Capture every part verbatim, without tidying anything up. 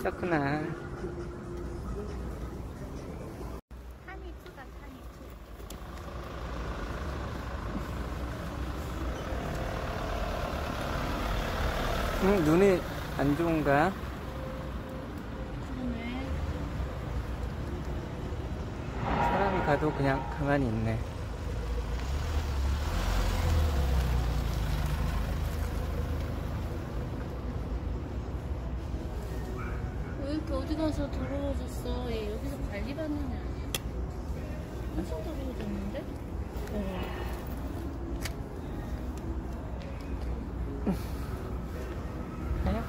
있었구나. 타니투다, 타니투. 응, 눈이 안 좋은가? 그러네. 사람이 가도 그냥 가만히 있네. 왜 이렇게 어디 가서 더러워졌어? 얘 여기서 관리받는 애 아니야? 엄청 더러워졌는데? 어. 가요?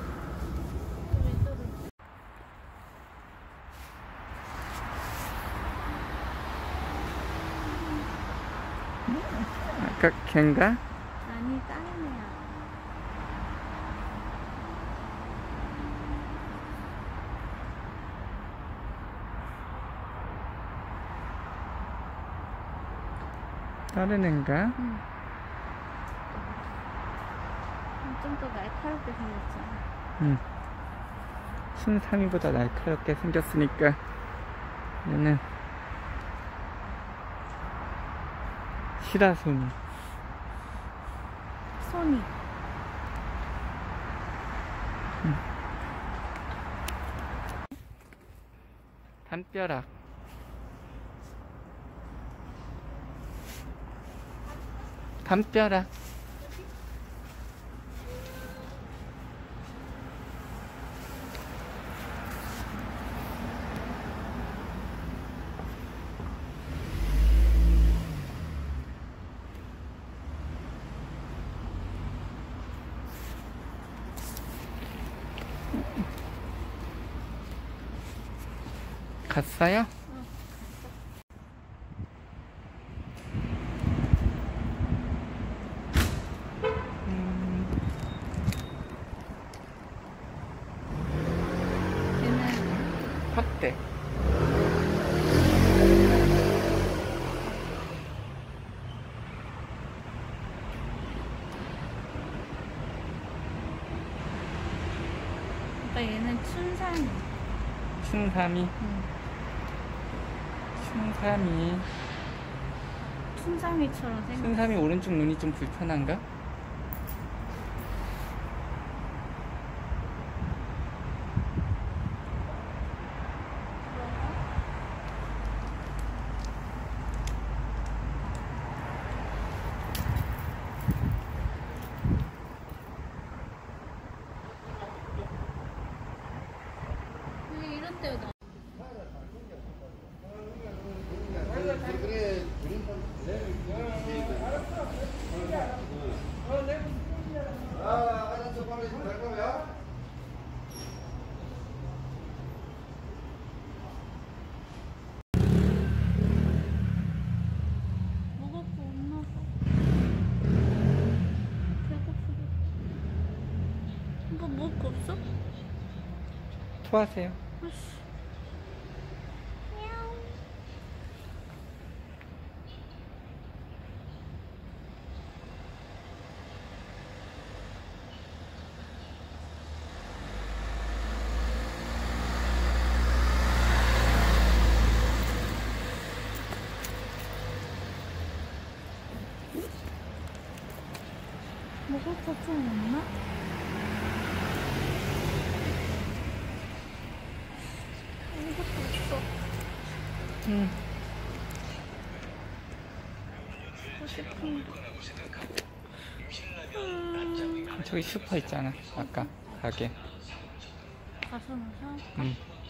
아까 걘가? 아니, 다른 애야. 다른 앤가? 응. 좀 더 날카롭게 생겼잖아. 응. 순삼이보다 날카롭게 생겼으니까 얘는 시라소니. 손이. 응. 담벼락. 담벼락. 갔어요? 음. 얘는 확대. 아빠 얘는 춘삼이. 춘삼이. 응. 춘삼이. 춘삼이처럼 생겼어. 춘삼이 오른쪽 눈이 좀 불편한가? 왜 이런 데가 나? 먹었고 없나 봐. 배고프고. 이거 먹을 거 없어? 토하세요. 아씨. 먹을 거 좀 없나? 아무것도 없어. 응. 먹고 싶은 거. 음. 저기 슈퍼 있잖아. 아까 가게. 가서 나서? 응.